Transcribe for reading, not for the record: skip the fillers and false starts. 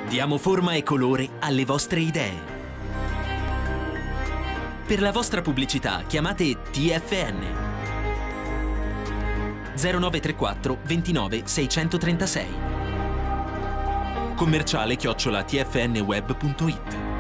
Diamo forma e colore alle vostre idee. Per la vostra pubblicità chiamate TFN 0934 29 636. Commerciale @tfnweb.it